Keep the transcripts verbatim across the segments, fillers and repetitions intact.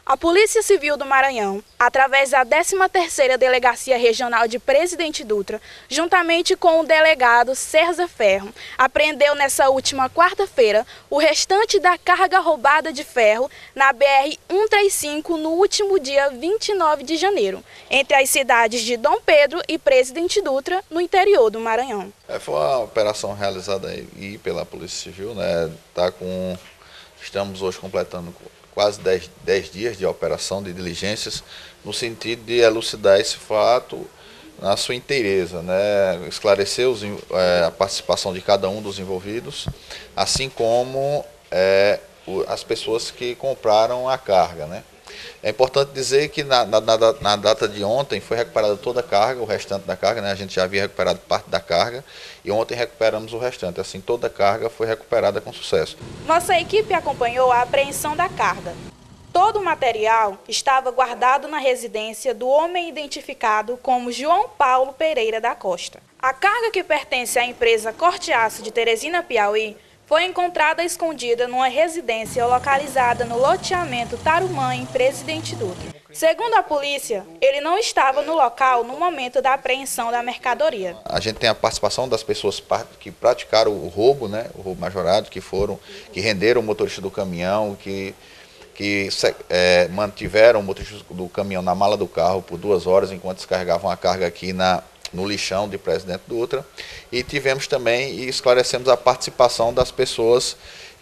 A Polícia Civil do Maranhão, através da décima terceira Delegacia Regional de Presidente Dutra, juntamente com o delegado César Ferro, apreendeu nessa última quarta-feira o restante da carga roubada de ferro na B R cento e trinta e cinco no último dia vinte e nove de janeiro, entre as cidades de Dom Pedro e Presidente Dutra, no interior do Maranhão. É, foi uma operação realizada aí pela Polícia Civil, né? Tá com, estamos hoje completando quase dez dias de operação, de diligências, no sentido de elucidar esse fato na sua inteireza, né? Esclarecer os, é, a participação de cada um dos envolvidos, assim como é, o, as pessoas que compraram a carga, né? É importante dizer que na, na, na data de ontem foi recuperada toda a carga, o restante da carga, né? A gente já havia recuperado parte da carga e ontem recuperamos o restante. Assim, toda a carga foi recuperada com sucesso. Nossa equipe acompanhou a apreensão da carga. Todo o material estava guardado na residência do homem identificado como João Paulo Pereira da Costa. A carga, que pertence à empresa Corte Aço de Teresina, Piauí, foi encontrada escondida numa residência localizada no loteamento Tarumã, em Presidente Dutra. Segundo a polícia, ele não estava no local no momento da apreensão da mercadoria. A gente tem a participação das pessoas que praticaram o roubo, né, o roubo majorado, que foram, que renderam o motorista do caminhão, que, que é, mantiveram o motorista do caminhão na mala do carro por duas horas enquanto descarregavam a carga aqui na no lixão de Presidente Dutra, e tivemos também e esclarecemos a participação das pessoas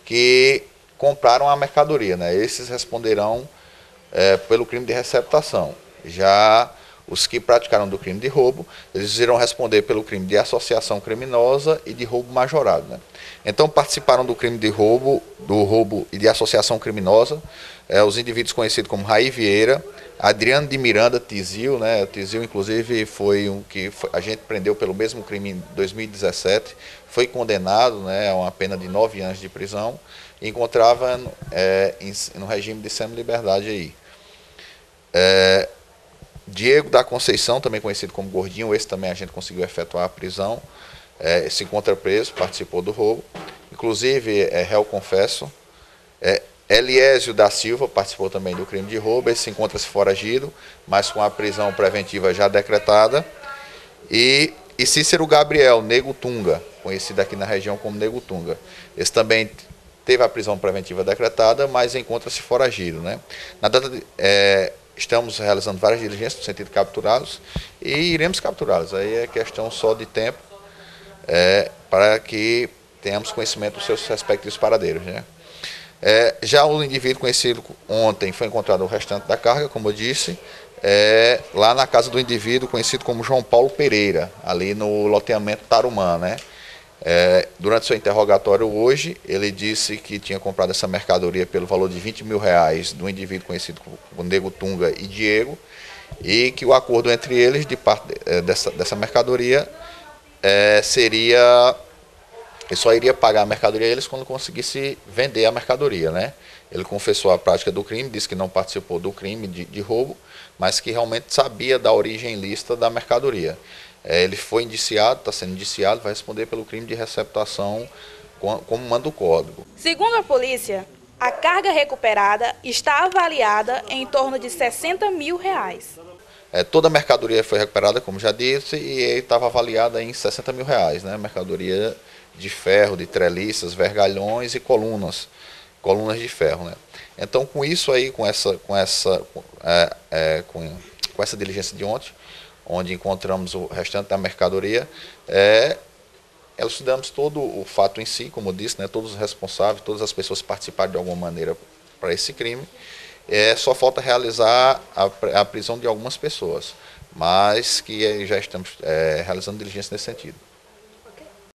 que compraram a mercadoria, né? Esses responderão é, pelo crime de receptação. Já os que praticaram do crime de roubo, eles irão responder pelo crime de associação criminosa e de roubo majorado, né? Então participaram do crime de roubo, do roubo e de associação criminosa, é, os indivíduos conhecidos como Raí Vieira, Adriano de Miranda Tizil, né? O Tizil, inclusive, foi um que foi, a gente prendeu pelo mesmo crime em dois mil e dezessete, foi condenado, né, a uma pena de nove anos de prisão, e encontrava é, em, no regime de semi-liberdade aí. É, Diego da Conceição, também conhecido como Gordinho, esse também a gente conseguiu efetuar a prisão, é, se encontra preso, participou do roubo, inclusive é réu confesso. É, Eliésio da Silva participou também do crime de roubo, esse encontra-se foragido, mas com a prisão preventiva já decretada. E, e Cícero Gabriel, Nego Tunga, conhecido aqui na região como Nego Tunga. Esse também teve a prisão preventiva decretada, mas encontra-se foragido, né? Na data de, é, estamos realizando várias diligências no sentido de capturá-los e iremos capturá-los. Aí é questão só de tempo é, para que tenhamos conhecimento dos seus respectivos paradeiros, né? É, já o indivíduo conhecido ontem foi encontrado o restante da carga, como eu disse, é, lá na casa do indivíduo conhecido como João Paulo Pereira, ali no loteamento Tarumã, né? É, durante seu interrogatório hoje, ele disse que tinha comprado essa mercadoria pelo valor de vinte mil reais do indivíduo conhecido como Nego Tunga e Diego, e que o acordo entre eles de parte dessa, dessa mercadoria é, seria... Ele só iria pagar a mercadoria a eles quando conseguisse vender a mercadoria, né? Ele confessou a prática do crime, disse que não participou do crime de, de roubo, mas que realmente sabia da origem ilícita da mercadoria. É, ele foi indiciado, está sendo indiciado, vai responder pelo crime de receptação como manda o código. Segundo a polícia, a carga recuperada está avaliada em torno de sessenta mil reais. É, toda a mercadoria foi recuperada, como já disse, e estava avaliada em sessenta mil reais, né? Mercadoria de ferro, de treliças, vergalhões e colunas, colunas de ferro, né? Então, com isso aí, com essa, com essa, é, é, com, com essa diligência de ontem, onde encontramos o restante da mercadoria, é, elucidamos todo o fato em si, como eu disse, né? Todos os responsáveis, todas as pessoas que participaram de alguma maneira para esse crime. É, só falta realizar a, a prisão de algumas pessoas, mas que já estamos é, realizando diligência nesse sentido.